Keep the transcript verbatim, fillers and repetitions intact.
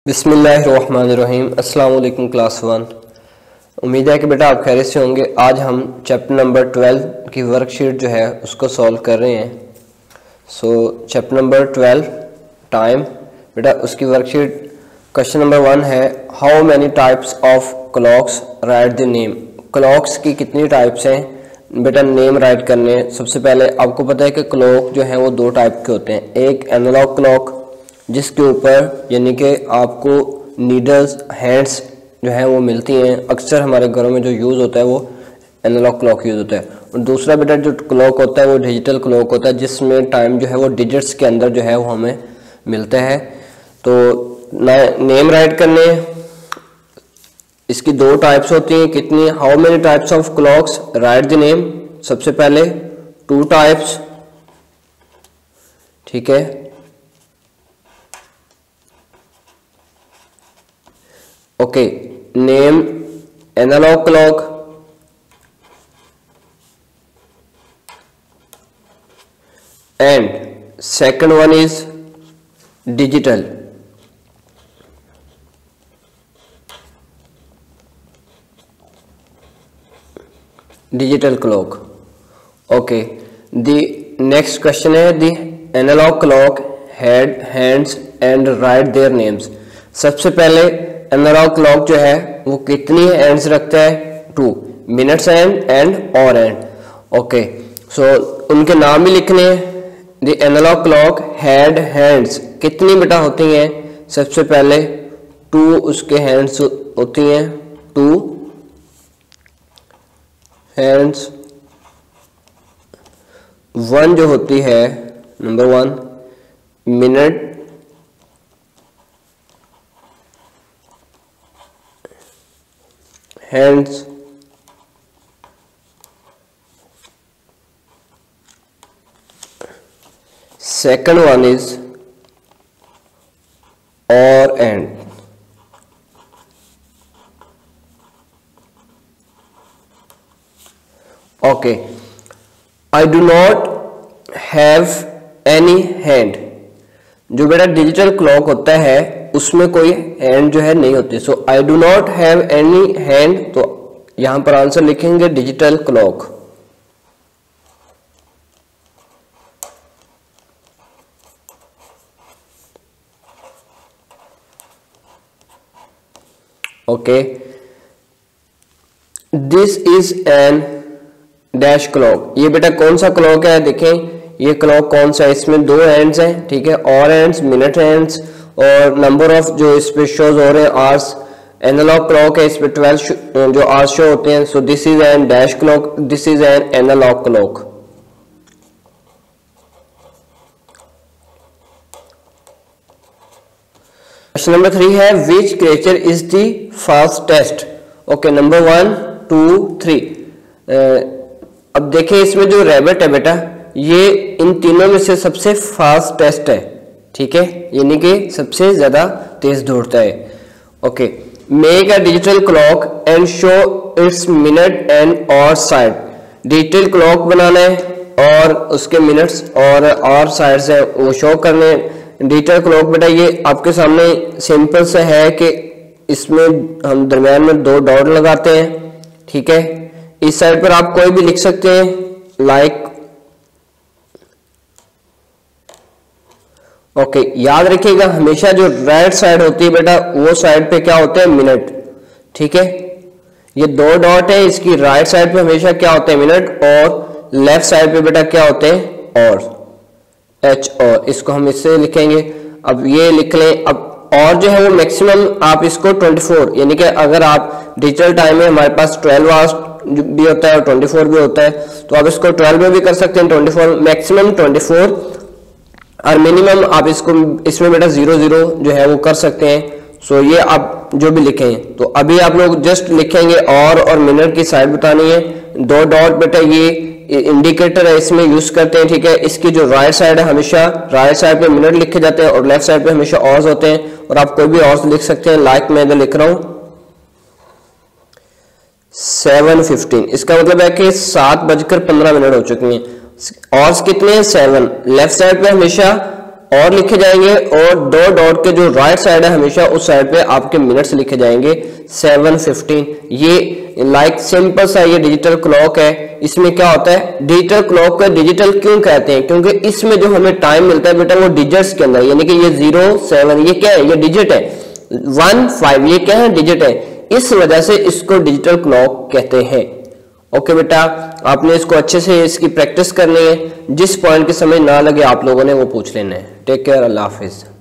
बिस्मिल्लाहिर्रहमानिर्रहीम। अस्सलाम वालेकुम क्लास वन। उम्मीद है कि बेटा आप खैरियत से होंगे। आज हम चैप्टर नंबर ट्वेल्व की वर्कशीट जो है उसको सॉल्व कर रहे हैं। So chapter number twelve time, बेटा उसकी वर्कशीट क्वेश्चन नंबर वन है, how many types of clocks, write the name. Clocks की कितनी टाइप्स हैं बेटा, नेम राइट करने। सबसे पहले आपको पता है कि क्लॉक जो है वो दो टाइप के होते हैं। एक एनालॉग क्लॉक जिसके ऊपर यानी कि आपको नीडल्स हैंड्स जो है वो मिलती हैं, अक्सर हमारे घरों में जो यूज़ होता है वो एनालॉग क्लॉक यूज़ होता है। और दूसरा बेटा जो क्लॉक होता है वो डिजिटल क्लॉक होता है, जिसमें टाइम जो है वो डिजिट्स के अंदर जो है वो हमें मिलता है। तो नेम राइट करने, इसकी दो टाइप्स होती हैं। कितनी, how many types of clocks, write the name. सबसे पहले टू टाइप्स, ठीक है। Okay, name analogue clock and second one is digital. Digital clock. Okay, the next question है, the analogue clock had hands and write their names. सबसे पहले analogue clock जो है वो कितनी हैंड्स रखता है, two, minutes hand and hour hand. Okay, so उनके नाम भी लिखने हैं। The analogue clock had hands, कितनी बेटा होती हैं, सबसे पहले टू उसके हैंड्स होती हैं, टू हैंड्स। वन जो होती है, number one minute hands, second one is or and। okay, I do not have any hand। जो बेटा डिजिटल क्लॉक होता है उसमें कोई हैंड जो है नहीं होती। So I do not have any hand, तो यहां पर आंसर लिखेंगे digital clock. Okay, this is an dash clock. ये बेटा कौन सा क्लॉक है, देखें ये क्लॉक कौन सा है, इसमें दो हैंड्स हैं, ठीक है, और हैंड्स, मिनट हैंड्स और नंबर ऑफ जो इस पे शोज हो रहे हैं आवर्स। एनालॉग क्लॉक है, इस पे ट्वेल्व जो आवर्स शो होते हैं। So this is an dash clock, this is an analogue clock. Question number three है, which creature is the fastest. Okay, number one two three. अब देखें इसमें जो रैबिट है बेटा, ये इन तीनों में से सबसे फास्टेस्ट है, ठीक है, यानी कि सबसे ज्यादा तेज दौड़ता है। Okay, make a digital clock and show its minute and hour side. Digital clock बनाना है और उसके मिनट्स और और साइड्स है वो शो करने। डिजिटल क्लॉक बेटा ये आपके सामने सिंपल सा है कि इसमें हम दरम्यान में दो डॉट लगाते हैं, ठीक है। इस साइड पर आप कोई भी लिख सकते हैं, लाइक ओके okay, याद रखिएगा हमेशा जो राइट साइड होती है बेटा वो साइड पे क्या होते हैं, मिनट, ठीक है। ये दो डॉट है, इसकी राइट साइड पे हमेशा क्या होते हैं, मिनट, और लेफ्ट साइड पे बेटा क्या होते हैं, और, एच और। इसको हम इससे लिखेंगे। अब ये लिख लें। अब और जो है वो मैक्सिमम आप इसको चौबीस, यानी कि अगर आप डिजिटल टाइम में हमारे पास ट्वेल्व आवर्स भी होता है और चौबीस भी होता है, तो आप इसको ट्वेल्व में भी कर सकते हैं, चौबीस, मैक्सिमम चौबीस और मिनिमम आप इसको इसमें बेटा जीरो जीरो जो है वो कर सकते हैं। सो ये आप जो भी लिखें, तो अभी आप लोग जस्ट लिखेंगे और और मिनट की साइड बतानी है। दो डॉट बेटा ये इंडिकेटर है, इसमें यूज करते हैं, ठीक है। इसकी जो राइट साइड है हमेशा राइट साइड पे मिनट लिखे जाते हैं और लेफ्ट साइड पे हमेशा ऑर्स होते हैं। और आप कोई भी ऑर्स लिख सकते हैं, लाइक मैं इधर लिख रहा हूं सेवन फिफ्टीन। इसका मतलब है कि सात बजकर पंद्रह मिनट हो चुकी हैं। और कितने हैं, सेवन। लेफ्ट साइड पे हमेशा और लिखे जाएंगे, और दो डॉट के जो राइट साइड है हमेशा उस साइड पे आपके मिनट्स लिखे जाएंगे सेवन फिफ्टीन। ये लाइक सिंपल सा ये डिजिटल क्लॉक है। इसमें क्या होता है, डिजिटल क्लॉक को डिजिटल क्यों कहते हैं, क्योंकि इसमें जो हमें टाइम मिलता है बेटा वो डिजिट्स के अंदर, यानी कि ये जीरो सेवन ये क्या है, ये डिजिट है, वन फाइव ये क्या है, डिजिट है, इस वजह से इसको डिजिटल क्लॉक कहते हैं। ओके बेटा, आपने इसको अच्छे से इसकी प्रैक्टिस करनी है, जिस पॉइंट की समझ ना लगे आप लोगों ने वो पूछ लेना है। टेक केयर, अल्लाह हाफिज।